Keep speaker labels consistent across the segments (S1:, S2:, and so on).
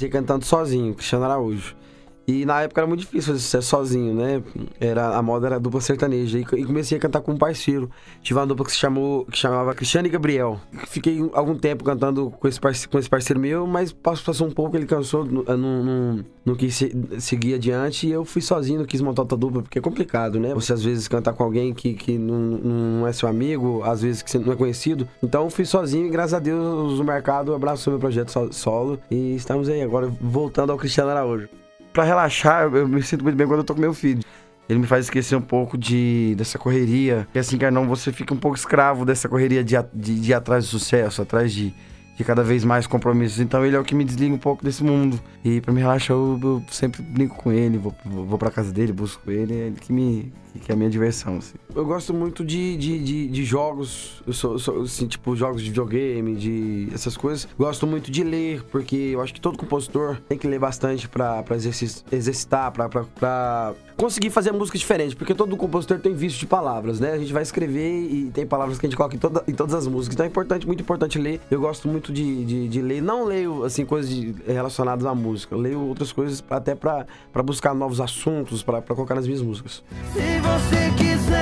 S1: comecei cantando sozinho, Cristiano Araújo. E na época era muito difícil fazer sucesso sozinho, né? A moda era dupla sertaneja. E comecei a cantar com um parceiro. Tive uma dupla que que chamava Cristiano e Gabriel. Fiquei algum tempo cantando com esse parceiro meu, mas passou um pouco, ele cansou, não quis seguir adiante. E eu fui sozinho, não quis montar outra dupla, porque é complicado, né? Você às vezes cantar com alguém que não é seu amigo, às vezes que você não é conhecido. Então eu fui sozinho e graças a Deus o mercado abraçou meu projeto solo. E estamos aí agora voltando ao Cristiano Araújo. Pra relaxar, eu me sinto muito bem quando eu tô com meu filho. Ele me faz esquecer um pouco dessa correria. E assim, Carnão, você fica um pouco escravo dessa correria de ir atrás do sucesso, atrás de cada vez mais compromissos. Então ele é o que me desliga um pouco desse mundo. E pra me relaxar, eu sempre brinco com ele, vou pra casa dele, busco ele. É ele que é a minha diversão, assim. Eu gosto muito de jogos, eu sou assim, tipo, jogos de videogame, essas coisas. Gosto muito de ler, porque eu acho que todo compositor tem que ler bastante pra exercitar, pra conseguir fazer música diferente, porque todo compositor tem vício de palavras, né? A gente vai escrever e tem palavras que a gente coloca em todas as músicas. Então é importante, muito importante ler. Eu gosto muito de ler. Não leio, assim, coisas relacionadas à música. Eu leio outras coisas até pra buscar novos assuntos, pra colocar nas minhas músicas.
S2: Se você quiser,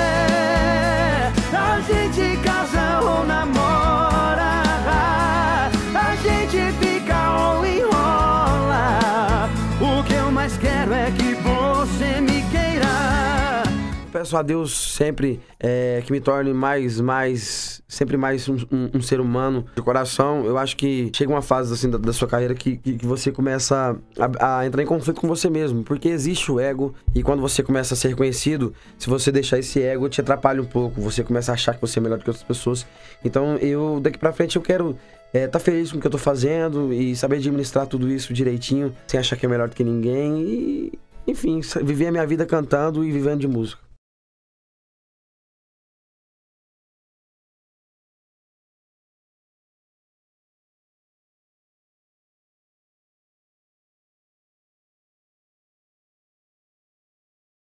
S2: a gente casa ou namora, a gente fica ou enrola. O que eu mais quero é que você me queira.
S1: Peço a Deus sempre que me torne sempre mais um ser humano de coração. Eu acho que chega uma fase assim da sua carreira que você começa a entrar em conflito com você mesmo, porque existe o ego e quando você começa a ser reconhecido, se você deixar esse ego, te atrapalha um pouco, você começa a achar que você é melhor do que outras pessoas. Então daqui pra frente eu quero tá feliz com o que eu tô fazendo e saber administrar tudo isso direitinho, sem achar que é melhor do que ninguém e, enfim, viver a minha vida cantando e vivendo de música.